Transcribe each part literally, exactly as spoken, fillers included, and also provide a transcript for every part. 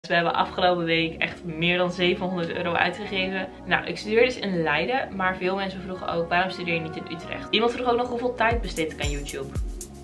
We hebben afgelopen week echt meer dan zevenhonderd euro uitgegeven. Nou, ik studeer dus in Leiden, maar veel mensen vroegen ook, waarom studeer je niet in Utrecht? Iemand vroeg ook nog hoeveel tijd besteed ik aan YouTube.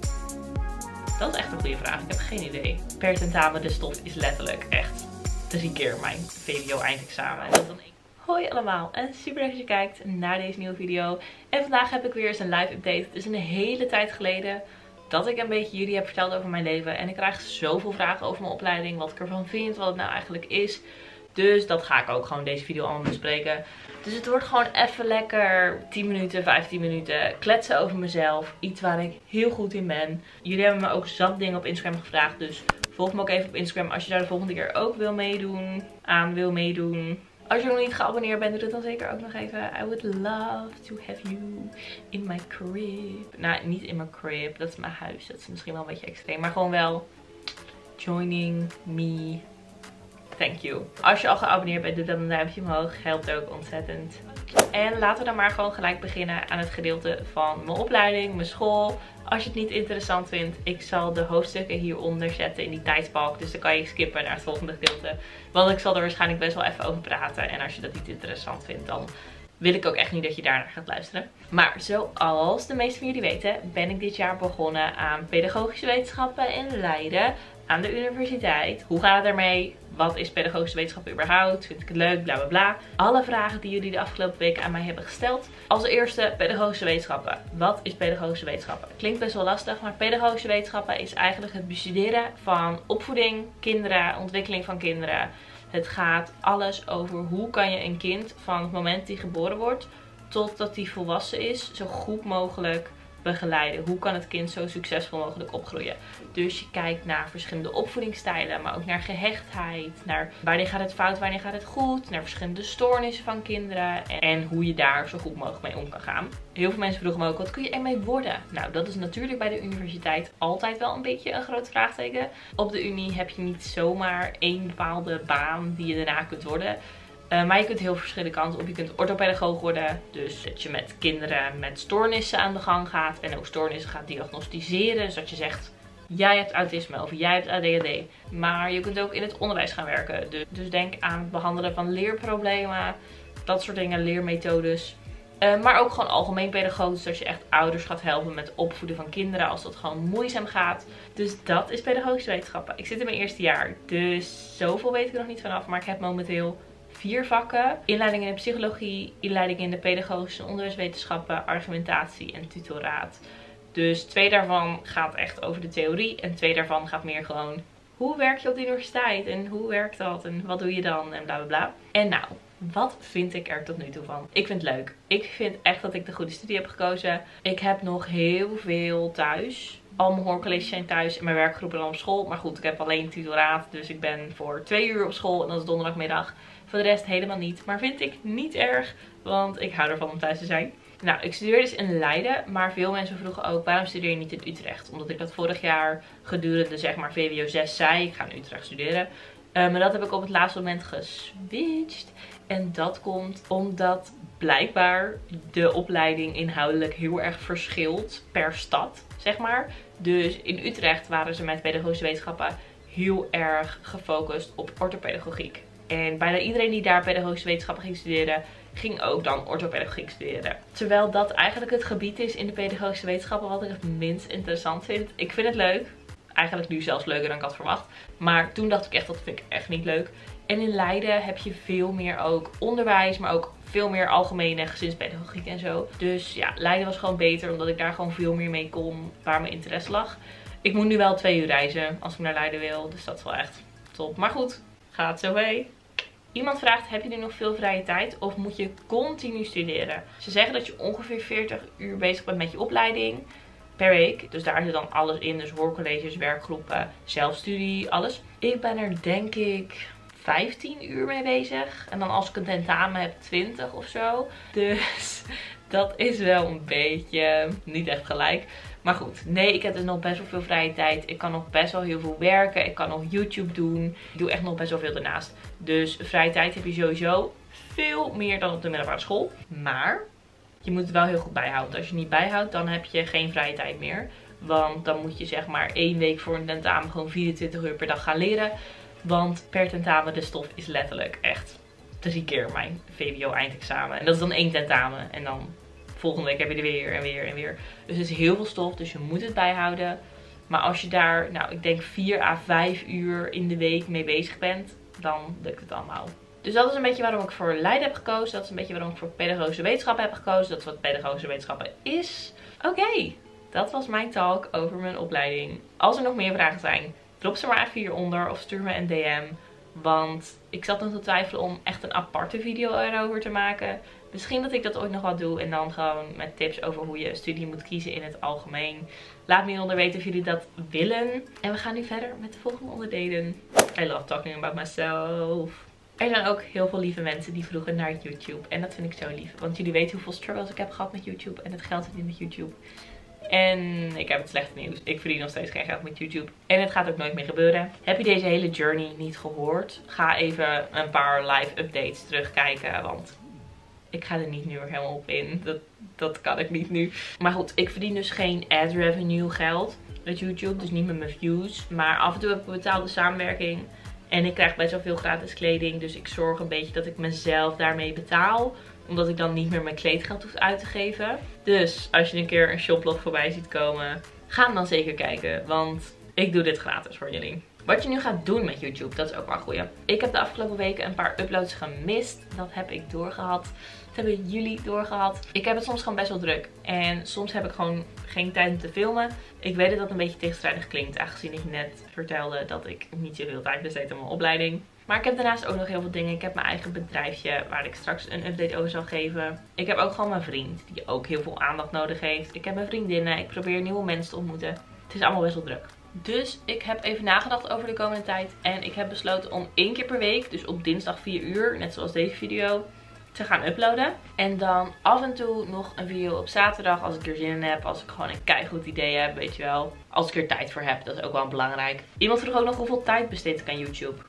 Dat is echt een goede vraag, ik heb geen idee. Per tentamen de stof is letterlijk echt drie keer mijn V W O eindexamen. En dat is dan één. Hoi allemaal en super leuk dat je kijkt naar deze nieuwe video. En vandaag heb ik weer eens een live update. Het is een hele tijd geleden dat ik een beetje jullie heb verteld over mijn leven. En ik krijg zoveel vragen over mijn opleiding. Wat ik ervan vind. Wat het nou eigenlijk is. Dus dat ga ik ook gewoon deze video allemaal bespreken. Dus het wordt gewoon even lekker tien minuten, vijftien minuten kletsen over mezelf. Iets waar ik heel goed in ben. Jullie hebben me ook zat dingen op Instagram gevraagd. Dus volg me ook even op Instagram als je daar de volgende keer ook wil meedoen. Aan wil meedoen. Als je nog niet geabonneerd bent, doe het dan zeker ook nog even. I would love to have you in my crib. Nou, niet in mijn crib. Dat is mijn huis. Dat is misschien wel een beetje extreem. Maar gewoon wel joining me. Thank you. Als je al geabonneerd bent, doe dan een duimpje omhoog. Helpt ook ontzettend. En laten we dan maar gewoon gelijk beginnen aan het gedeelte van mijn opleiding, mijn school. Als je het niet interessant vindt, ik zal de hoofdstukken hieronder zetten in die tijdsbalk. Dus dan kan je skippen naar het volgende gedeelte. Want ik zal er waarschijnlijk best wel even over praten. En als je dat niet interessant vindt, dan wil ik ook echt niet dat je daarnaar gaat luisteren. Maar zoals de meesten van jullie weten, ben ik dit jaar begonnen aan pedagogische wetenschappen in Leiden. Aan de universiteit. Hoe gaat het ermee? Wat is pedagogische wetenschappen überhaupt? Vind ik het leuk? Bla bla bla. Alle vragen die jullie de afgelopen weken aan mij hebben gesteld. Als eerste pedagogische wetenschappen. Wat is pedagogische wetenschappen? Klinkt best wel lastig, maar pedagogische wetenschappen is eigenlijk het bestuderen van opvoeding, kinderen, ontwikkeling van kinderen. Het gaat alles over hoe kan je een kind van het moment die geboren wordt totdat die volwassen is zo goed mogelijk begeleiden. Hoe kan het kind zo succesvol mogelijk opgroeien? Dus je kijkt naar verschillende opvoedingsstijlen, maar ook naar gehechtheid, naar wanneer gaat het fout, wanneer gaat het goed, naar verschillende stoornissen van kinderen en hoe je daar zo goed mogelijk mee om kan gaan. Heel veel mensen vroegen me ook, wat kun je ermee worden? Nou, dat is natuurlijk bij de universiteit altijd wel een beetje een groot vraagteken. Op de unie heb je niet zomaar één bepaalde baan die je daarna kunt worden. Uh, maar je kunt heel verschillende kanten op. Je kunt orthopedagoog worden. Dus dat je met kinderen met stoornissen aan de gang gaat. En ook stoornissen gaat diagnosticeren. Dus dat je zegt, jij hebt autisme of jij hebt A D H D. Maar je kunt ook in het onderwijs gaan werken. Dus, dus denk aan het behandelen van leerproblemen. Dat soort dingen, leermethodes. Uh, maar ook gewoon algemeen pedagogisch. Dat je echt ouders gaat helpen met het opvoeden van kinderen. Als dat gewoon moeizaam gaat. Dus dat is pedagogische wetenschappen. Ik zit in mijn eerste jaar. Dus zoveel weet ik er nog niet vanaf. Maar ik heb momenteel vier vakken. Inleiding in de psychologie, inleiding in de pedagogische en onderwijswetenschappen, argumentatie en tutoraat. Dus twee daarvan gaat echt over de theorie en twee daarvan gaat meer gewoon, hoe werk je op de universiteit en hoe werkt dat en wat doe je dan en bla bla bla. En nou, wat vind ik er tot nu toe van? Ik vind het leuk. Ik vind echt dat ik de goede studie heb gekozen. Ik heb nog heel veel thuis. Al mijn hoorcolleges zijn thuis en mijn werkgroepen dan op school. Maar goed, ik heb alleen tutoraat, dus ik ben voor twee uur op school en dat is donderdagmiddag. Voor de rest helemaal niet. Maar vind ik niet erg, want ik hou ervan om thuis te zijn. Nou, ik studeer dus in Leiden. Maar veel mensen vroegen ook, waarom studeer je niet in Utrecht? Omdat ik dat vorig jaar gedurende zeg maar V W O zes zei. Ik ga in Utrecht studeren. Uh, maar dat heb ik op het laatste moment geswitcht. En dat komt omdat blijkbaar de opleiding inhoudelijk heel erg verschilt per stad, zeg maar. Dus in Utrecht waren ze met pedagogische wetenschappen heel erg gefocust op orthopedagogiek. En bijna iedereen die daar pedagogische wetenschappen ging studeren, ging ook dan orthopedagogiek studeren. Terwijl dat eigenlijk het gebied is in de pedagogische wetenschappen wat ik het minst interessant vind. Ik vind het leuk. Eigenlijk nu zelfs leuker dan ik had verwacht. Maar toen dacht ik echt, dat vind ik echt niet leuk. En in Leiden heb je veel meer ook onderwijs, maar ook veel meer algemene gezinspedagogiek en zo. Dus ja, Leiden was gewoon beter, omdat ik daar gewoon veel meer mee kon waar mijn interesse lag. Ik moet nu wel twee uur reizen als ik naar Leiden wil, dus dat is wel echt top. Maar goed, gaat zo mee. Iemand vraagt, heb je nu nog veel vrije tijd of moet je continu studeren? Ze zeggen dat je ongeveer veertig uur bezig bent met je opleiding per week. Dus daar zit dan alles in. Dus hoorcolleges, werkgroepen, zelfstudie, alles. Ik ben er denk ik vijftien uur mee bezig. En dan als ik een tentamen heb twintig of zo. Dus dat is wel een beetje niet echt gelijk. Maar goed, nee, ik heb dus nog best wel veel vrije tijd. Ik kan nog best wel heel veel werken. Ik kan nog YouTube doen. Ik doe echt nog best wel veel daarnaast. Dus vrije tijd heb je sowieso veel meer dan op de middelbare school. Maar je moet het wel heel goed bijhouden. Als je het niet bijhoudt, dan heb je geen vrije tijd meer. Want dan moet je zeg maar één week voor een tentamen gewoon vierentwintig uur per dag gaan leren. Want per tentamen de stof is letterlijk echt drie keer mijn V W O eindexamen. En dat is dan één tentamen. En dan volgende week heb je er weer en weer en weer. Dus het is heel veel stof, dus je moet het bijhouden. Maar als je daar, nou ik denk vier à vijf uur in de week mee bezig bent, dan lukt het allemaal. Dus dat is een beetje waarom ik voor Leiden heb gekozen. Dat is een beetje waarom ik voor pedagogische wetenschappen heb gekozen. Dat is wat pedagogische wetenschappen is. Oké, okay, dat was mijn talk over mijn opleiding. Als er nog meer vragen zijn, drop ze maar even hieronder of stuur me een D M. Want ik zat nog te twijfelen om echt een aparte video erover te maken. Misschien dat ik dat ooit nog wat doe en dan gewoon met tips over hoe je studie moet kiezen in het algemeen. Laat me hieronder weten of jullie dat willen. En we gaan nu verder met de volgende onderdelen. I love talking about myself. Er zijn ook heel veel lieve mensen die vroegen naar YouTube. En dat vind ik zo lief. Want jullie weten hoeveel struggles ik heb gehad met YouTube. En het geld zit in met YouTube. En ik heb het slechte nieuws. Ik verdien nog steeds geen geld met YouTube. En het gaat ook nooit meer gebeuren. Heb je deze hele journey niet gehoord? Ga even een paar live updates terugkijken. Want ik ga er niet nu weer helemaal op in. Dat, dat kan ik niet nu. Maar goed, ik verdien dus geen ad revenue geld met YouTube. Dus niet met mijn views. Maar af en toe heb ik een betaalde samenwerking. En ik krijg best wel veel gratis kleding. Dus ik zorg een beetje dat ik mezelf daarmee betaal. Omdat ik dan niet meer mijn kleedgeld hoef uit te geven. Dus als je een keer een shoplog voorbij ziet komen, ga hem dan zeker kijken. Want ik doe dit gratis voor jullie. Wat je nu gaat doen met YouTube, dat is ook wel een goeie. Ik heb de afgelopen weken een paar uploads gemist. Dat heb ik doorgehad. Dat hebben jullie doorgehad. Ik heb het soms gewoon best wel druk. En soms heb ik gewoon geen tijd om te filmen. Ik weet dat dat een beetje tegenstrijdig klinkt. Aangezien ik net vertelde dat ik niet zoveel tijd besteed aan mijn opleiding. Maar ik heb daarnaast ook nog heel veel dingen. Ik heb mijn eigen bedrijfje waar ik straks een update over zal geven. Ik heb ook gewoon mijn vriend die ook heel veel aandacht nodig heeft. Ik heb mijn vriendinnen. Ik probeer nieuwe mensen te ontmoeten. Het is allemaal best wel druk. Dus ik heb even nagedacht over de komende tijd. En ik heb besloten om één keer per week, dus op dinsdag vier uur, net zoals deze video, te gaan uploaden. En dan af en toe nog een video op zaterdag als ik er zin in heb. Als ik gewoon een keigoed idee heb, weet je wel. Als ik er tijd voor heb, dat is ook wel belangrijk. Iemand vroeg ook nog hoeveel tijd besteed ik aan YouTube.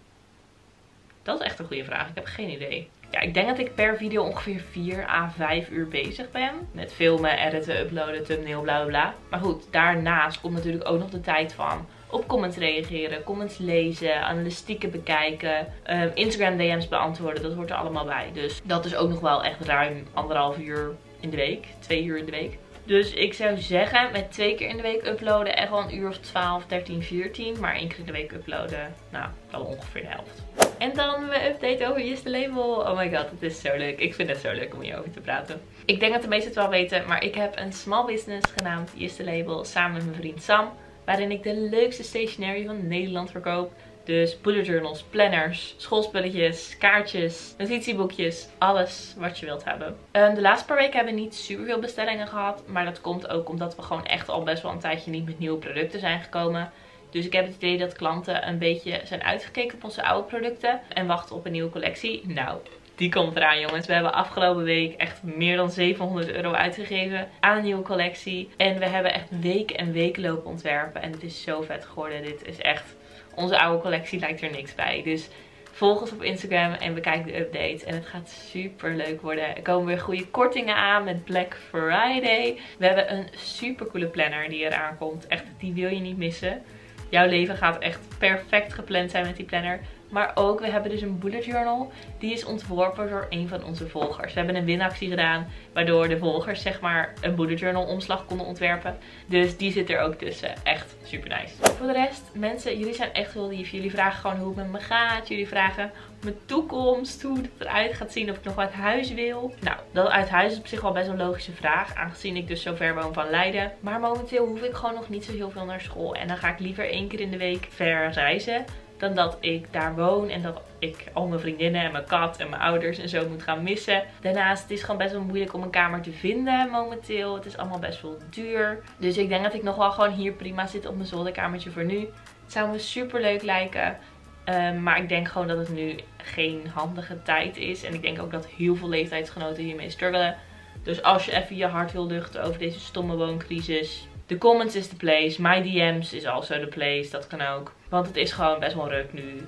Dat is echt een goede vraag. Ik heb geen idee. Ja, ik denk dat ik per video ongeveer vier à vijf uur bezig ben. Met filmen, editen, uploaden, thumbnail, bla bla bla. Maar goed, daarnaast komt natuurlijk ook nog de tijd van op comments reageren, comments lezen, analytieken bekijken, um, Instagram D M's beantwoorden. Dat hoort er allemaal bij. Dus dat is ook nog wel echt ruim anderhalf uur in de week. Twee uur in de week. Dus ik zou zeggen, met twee keer in de week uploaden echt wel een uur of twaalf, dertien, veertien. Maar één keer in de week uploaden, nou, wel ongeveer de helft. En dan mijn update over Just the Label. Oh my god, het is zo leuk. Ik vind het zo leuk om hierover te praten. Ik denk dat de meesten het wel weten, maar ik heb een small business genaamd Just the Label samen met mijn vriend Sam. Waarin ik de leukste stationery van Nederland verkoop. Dus bullet journals, planners, schoolspulletjes, kaartjes, notitieboekjes, alles wat je wilt hebben. Um, de laatste paar weken hebben we niet super veel bestellingen gehad. Maar dat komt ook omdat we gewoon echt al best wel een tijdje niet met nieuwe producten zijn gekomen. Dus ik heb het idee dat klanten een beetje zijn uitgekeken op onze oude producten. En wachten op een nieuwe collectie. Nou, die komt eraan jongens. We hebben afgelopen week echt meer dan zevenhonderd euro uitgegeven aan een nieuwe collectie. En we hebben echt weken en weken lopen ontwerpen. En het is zo vet geworden. Dit is echt... Onze oude collectie lijkt er niks bij. Dus volg ons op Instagram en bekijk de updates. En het gaat super leuk worden. Er komen weer goede kortingen aan met Black Friday. We hebben een super coole planner die eraan komt. Echt, die wil je niet missen. Jouw leven gaat echt perfect gepland zijn met die planner. Maar ook, we hebben dus een bullet journal. Die is ontworpen door een van onze volgers. We hebben een winactie gedaan. Waardoor de volgers zeg maar een bullet journal omslag konden ontwerpen. Dus die zit er ook tussen. Echt super nice. Voor de rest, mensen, jullie zijn echt heel lief. Jullie vragen gewoon hoe het met me gaat. Jullie vragen mijn toekomst. Hoe het eruit gaat zien. Of ik nog uit huis wil. Nou, dat uit huis is op zich wel best wel een logische vraag. Aangezien ik dus zo ver woon van Leiden. Maar momenteel hoef ik gewoon nog niet zo heel veel naar school. En dan ga ik liever één keer in de week ver reizen. Dan dat ik daar woon en dat ik al mijn vriendinnen en mijn kat en mijn ouders en zo moet gaan missen. Daarnaast, het is gewoon best wel moeilijk om een kamer te vinden momenteel. Het is allemaal best wel duur. Dus ik denk dat ik nog wel gewoon hier prima zit op mijn zolderkamertje voor nu. Het zou me super leuk lijken. Um, maar ik denk gewoon dat het nu geen handige tijd is. En ik denk ook dat heel veel leeftijdsgenoten hiermee struggelen. Dus als je even je hart wil luchten over deze stomme wooncrisis. De comments is the place. My D M's is also the place. Dat kan ook. Want het is gewoon best wel ruk nu.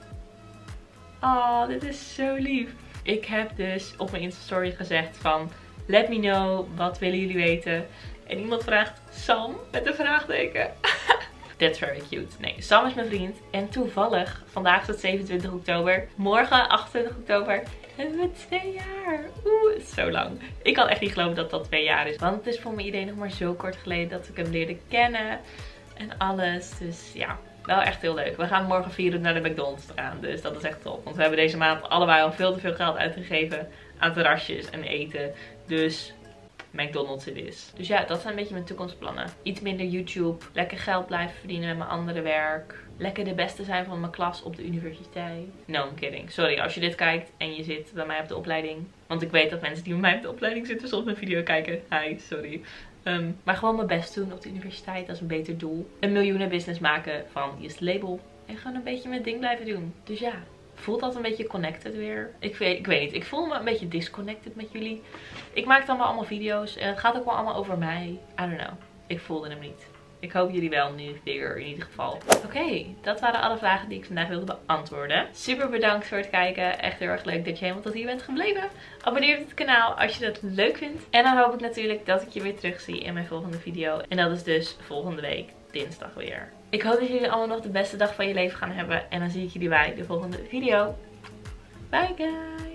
Oh, dit is zo lief. Ik heb dus op mijn Insta story gezegd van... Let me know, wat willen jullie weten? En iemand vraagt Sam met een vraagteken. That's very cute. Nee, Sam is mijn vriend. En toevallig, vandaag is het zevenentwintig oktober. Morgen, achtentwintig oktober, hebben we twee jaar. Oeh, het is zo lang. Ik kan echt niet geloven dat dat twee jaar is. Want het is voor mijn idee nog maar zo kort geleden dat ik hem leerde kennen. En alles. Dus ja, wel echt heel leuk. We gaan morgen vieren naar de McDonald's gaan. Dus dat is echt top. Want we hebben deze maand allebei al veel te veel geld uitgegeven aan terrasjes en eten. Dus McDonald's het is. Dus ja, dat zijn een beetje mijn toekomstplannen. Iets minder YouTube. Lekker geld blijven verdienen met mijn andere werk. Lekker de beste zijn van mijn klas op de universiteit. No, I'm kidding. Sorry, als je dit kijkt en je zit bij mij op de opleiding. Want ik weet dat mensen die bij mij op de opleiding zitten soms mijn video kijken. Hi, sorry. Um, maar gewoon mijn best doen op de universiteit. Dat is een beter doel. Een miljoenen business maken van je label. En gewoon een beetje mijn ding blijven doen. Dus ja. Voelt dat een beetje connected weer? Ik weet, ik weet niet. Ik voel me een beetje disconnected met jullie. Ik maak dan wel allemaal video's. En het gaat ook wel allemaal over mij. I don't know. Ik voelde hem niet. Ik hoop jullie wel nu weer in ieder geval. Oké, okay, dat waren alle vragen die ik vandaag wilde beantwoorden. Super bedankt voor het kijken. Echt heel erg leuk dat je helemaal tot hier bent gebleven. Abonneer op het kanaal als je dat leuk vindt. En dan hoop ik natuurlijk dat ik je weer terugzie in mijn volgende video. En dat is dus volgende week dinsdag weer. Ik hoop dat jullie allemaal nog de beste dag van je leven gaan hebben. En dan zie ik jullie bij de volgende video. Bye guys!